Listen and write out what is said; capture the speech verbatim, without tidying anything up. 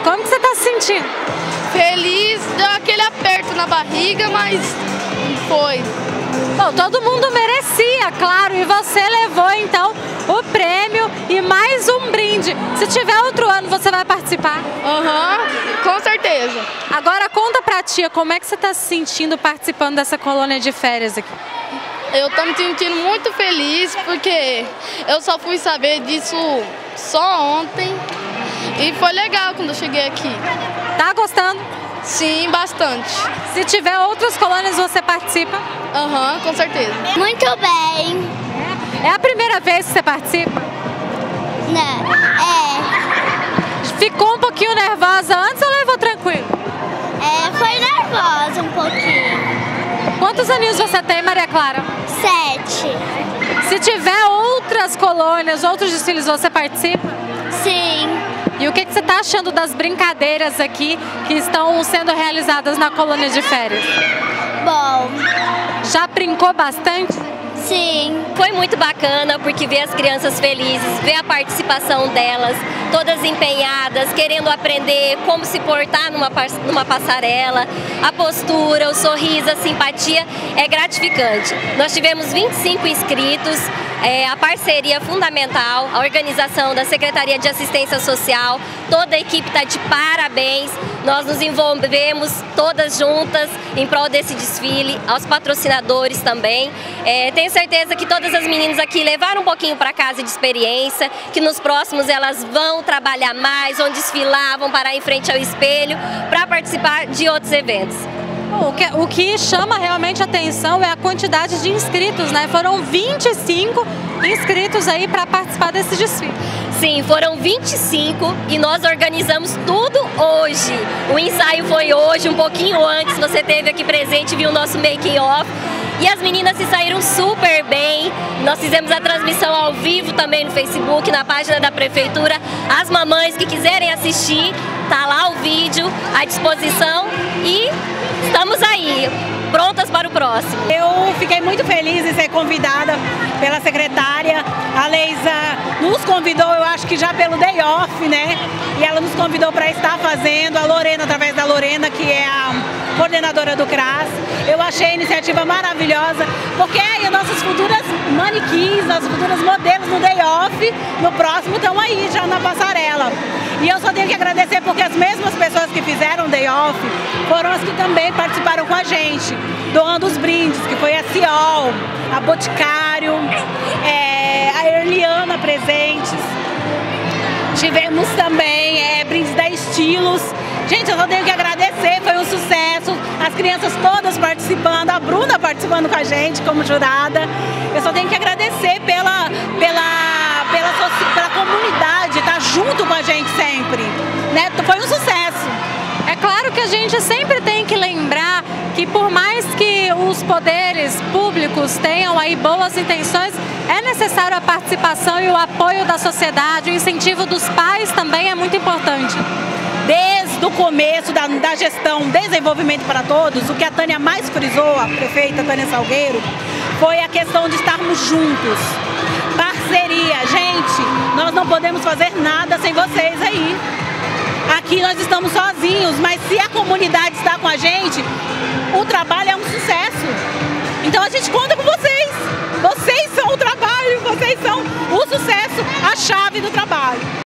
Como que você está se sentindo? Feliz, deu aquele aperto na barriga, mas foi. Bom, todo mundo merecia, claro, e você levou então o prêmio e mais um brinde. Se tiver outro ano, você vai participar? Aham, uhum, com certeza. Agora conta pra tia, como é que você está se sentindo participando dessa colônia de férias aqui? Eu tô me sentindo muito feliz porque eu só fui saber disso só ontem e foi legal quando eu cheguei aqui. Tá gostando? Sim, bastante. Se tiver outras colônias, você participa? Aham, uhum, com certeza. Muito bem. É a primeira vez que você participa? Não, é. Ficou um pouquinho nervosa antes ou levou tranquilo? É, foi nervosa um pouquinho. Quantos aninhos você tem, Maria Clara? Sete. Se tiver outras colônias, outros desfiles, você participa? Sim. E o que, que você está achando das brincadeiras aqui que estão sendo realizadas na colônia de férias? Bom. Já brincou bastante? Sim. Foi muito bacana porque ver as crianças felizes, ver a participação delas, todas empenhadas, querendo aprender como se portar numa, numa passarela, a postura, o sorriso, a simpatia é gratificante. Nós tivemos vinte e cinco inscritos, é, a parceria fundamental, a organização da Secretaria de Assistência Social, toda a equipe está de parabéns, nós nos envolvemos todas juntas em prol desse desfile, aos patrocinadores também. É, tenho certeza que todas as meninas aqui levaram um pouquinho para casa de experiência, que nos próximos elas vão trabalhar mais, vão desfilar, vão parar em frente ao espelho para participar de outros eventos. O que, o que chama realmente a atenção é a quantidade de inscritos, né? Foram vinte e cinco inscritos aí para participar desse desfile. Sim, foram vinte e cinco e nós organizamos tudo hoje. O ensaio foi hoje, um pouquinho antes, você esteve aqui presente, viu o nosso making off. E as meninas se saíram super bem, nós fizemos a transmissão ao vivo também no Facebook, na página da Prefeitura. As mamães que quiserem assistir, tá lá o vídeo à disposição e estamos aí, prontas para o próximo. Eu fiquei muito feliz em ser convidada pela secretária. A Leisa nos convidou, eu acho que já pelo day off, né? E ela nos convidou para estar fazendo, a Lorena, através da Lorena, que é a coordenadora do C R A S. Eu achei a iniciativa maravilhosa, porque aí nossas futuras manequins, as futuras modelos no day off, no próximo estão aí já na passarela. E eu só tenho que agradecer porque as mesmas pessoas que fizeram day off foram as que também participaram com a gente, doando os brindes, que foi a Ciol, a Boticário, é, a Erliana Presentes. Tivemos também é, brindes da Estilos. Gente, eu só tenho que agradecer, foi um sucesso. As crianças todas participando, a Bruna participando com a gente como jurada. Eu só tenho que agradecer pela, pela, pela, pela comunidade, estar junto com a gente sempre. Né? Foi um sucesso. É claro que a gente sempre tem que lembrar que por mais que os poderes públicos tenham aí boas intenções, é necessário a participação e o apoio da sociedade, o incentivo dos pais também é muito importante. Desde o começo da, da gestão Desenvolvimento para Todos, o que a Tânia mais frisou, a prefeita Tânia Salgueiro, foi a questão de estarmos juntos. Parceria, gente, nós não podemos fazer nada sem vocês aí. Aqui nós estamos sozinhos, mas se a comunidade está com a gente, o trabalho é um sucesso. Então a gente conta com vocês. Vocês são o trabalho, vocês são o sucesso, a chave do trabalho.